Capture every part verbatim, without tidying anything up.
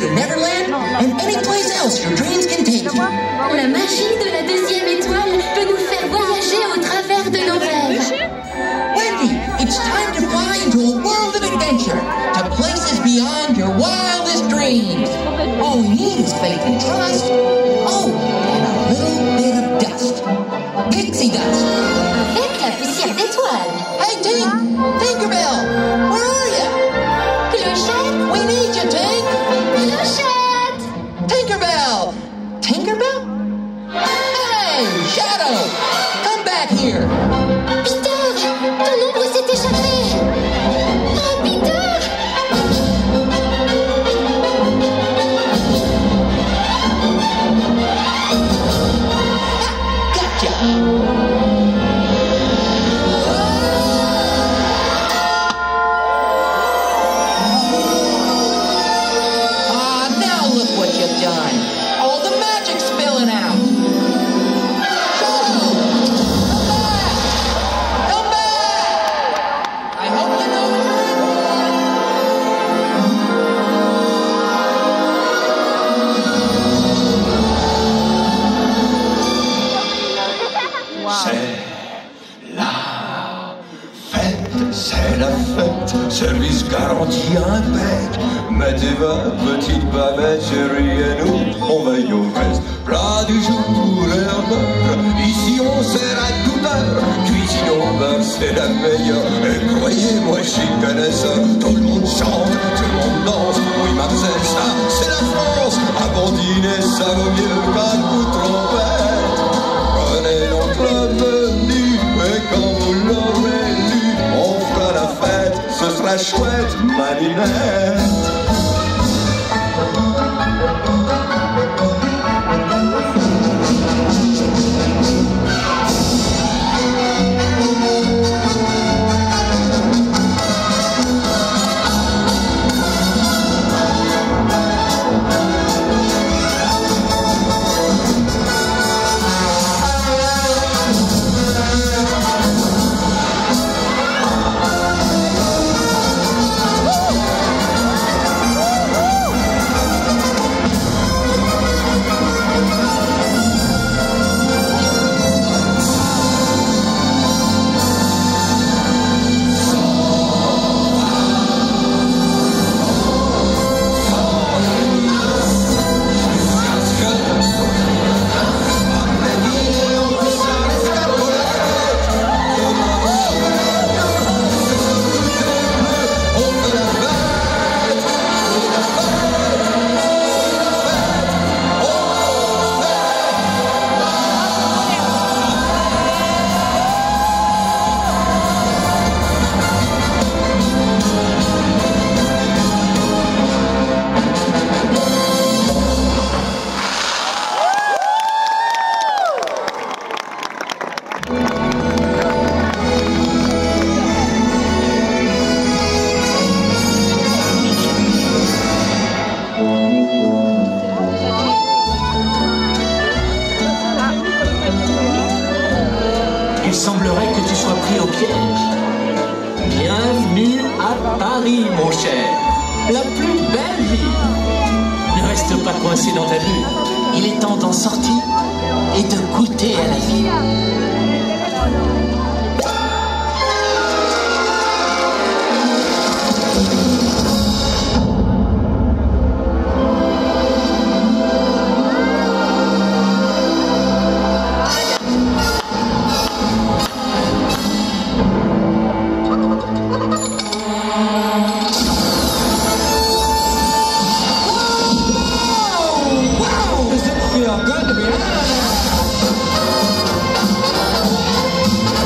to Neverland and any place else your dreams can take you. La magie de la deuxième étoile peut nous faire voyager au travers de nos rêves. Wendy, it's time to fly into a world of adventure, to places beyond your wildest dreams. All we need is faith and trust. Oh, and a little bit of dust. Pixie dust. Avec la poussière d'étoile. Hey, Tink! Tinkerbell! Where are you? Clochette! We need you, Tink! Clochette! Tinkerbell! Tinkerbell? Hey, Shadow! Come back here! Peter! Ton ombre s'est échappée! Oh, Peter! Gotcha! Done. All the magic's spilling out. Shadow! Come back! Come back! I hope you know you're in. Wow. C'est la fête, c'est la fête, service garanti impec. Mettez-va, petite babette, chérie, et nous, on veille au reste. Plat du jour et un beurre, ici on sert à toute heure. Cuisine au beurre, c'est la meilleure. Et croyez-moi, je suis connaisseur. Tout le monde chante, tout le monde danse. Oui, Marseille, ça, c'est la France. À bon dîner, ça vaut mieux qu'un coup de trompette. Prenez donc le menu, et quand vous l'aurez lu, on fera la fête, ce sera chouette, malinette. Il semblerait que tu sois pris au piège. Bienvenue à Paris, mon cher. La plus belle ville. Ne reste pas coincé dans ta bulle. Il est temps d'en sortir et de goûter à la vie. Good to be honest.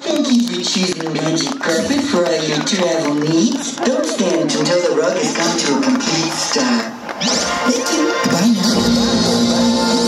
Thank you for choosing Magic Carpet for all your travel needs. Don't stand until the rug has come to a complete stop. Thank you. Bye now.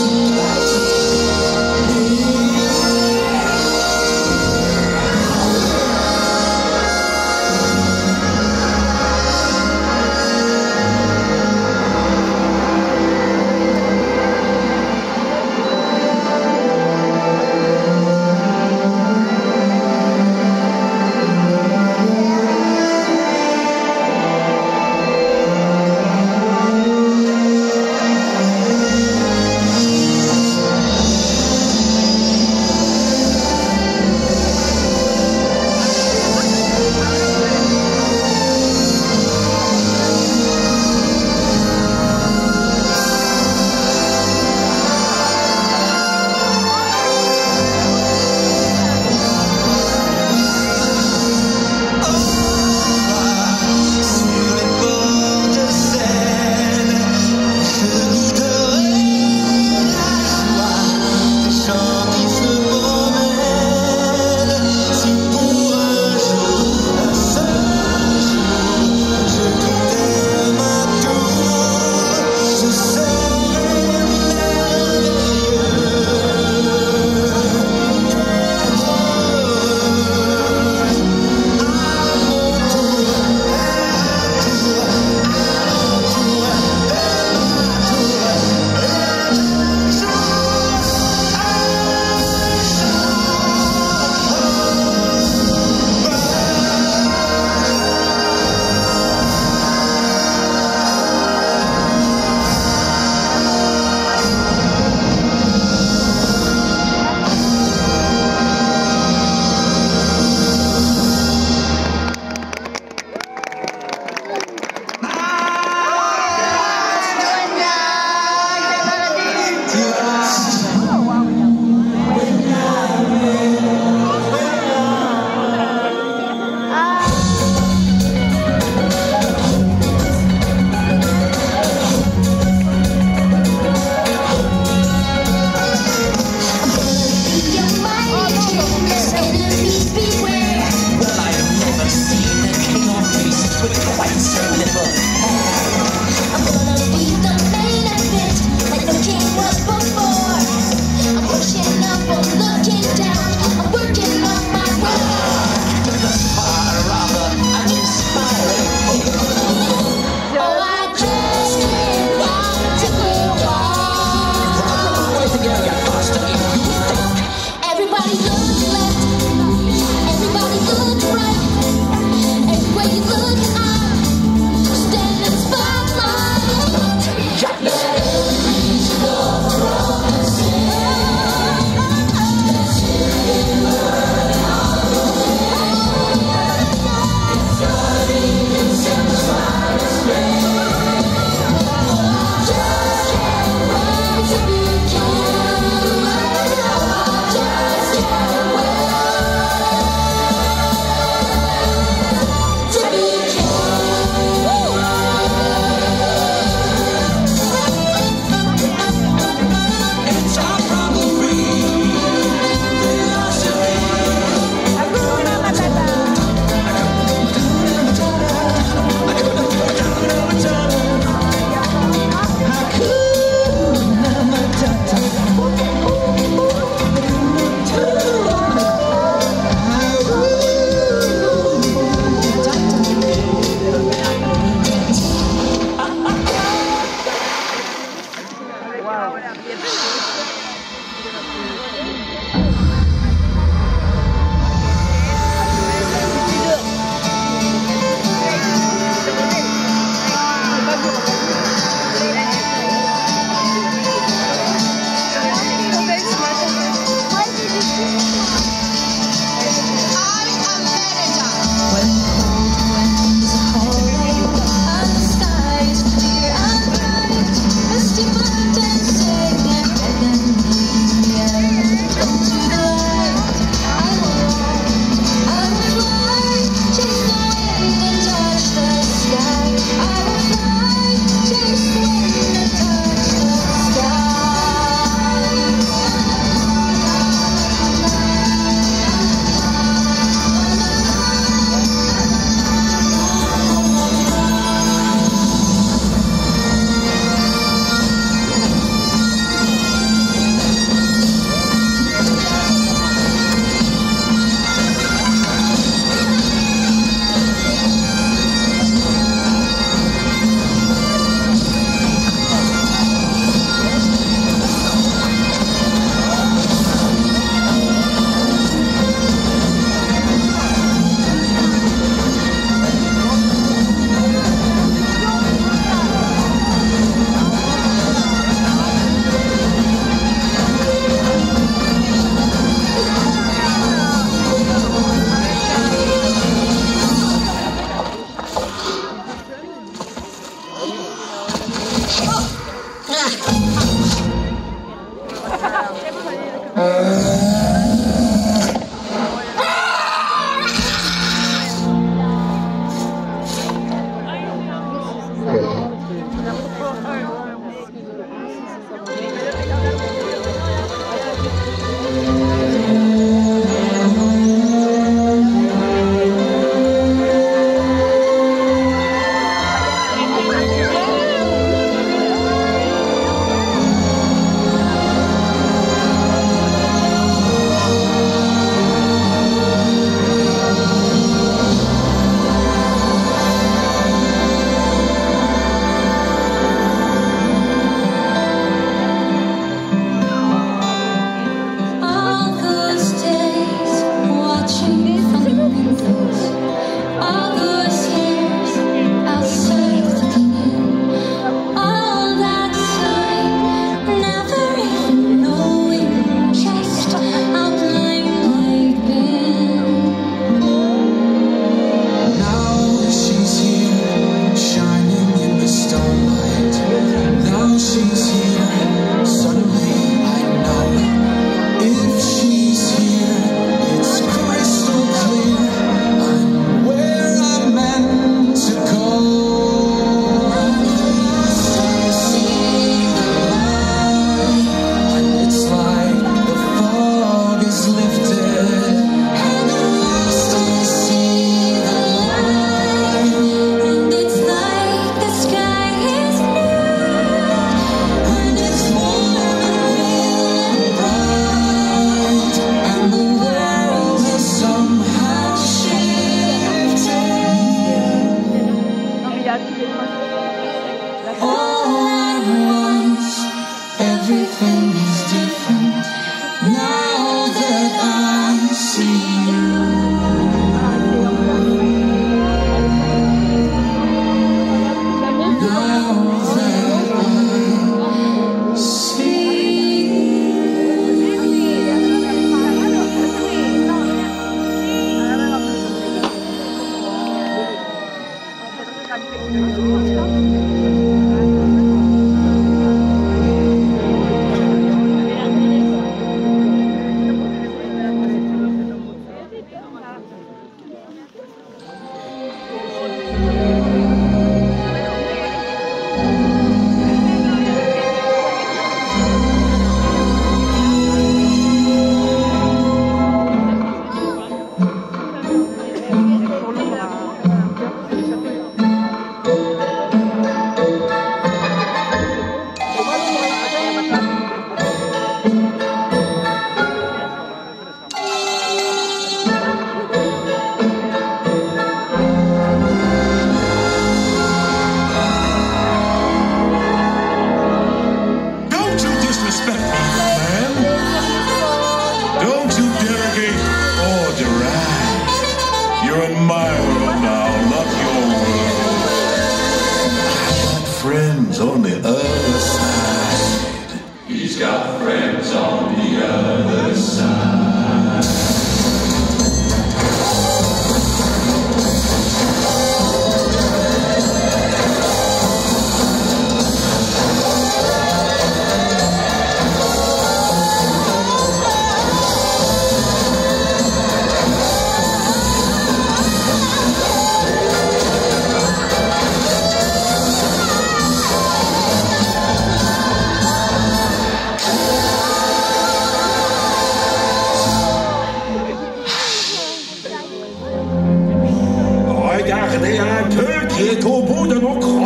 est au bout de mon cou.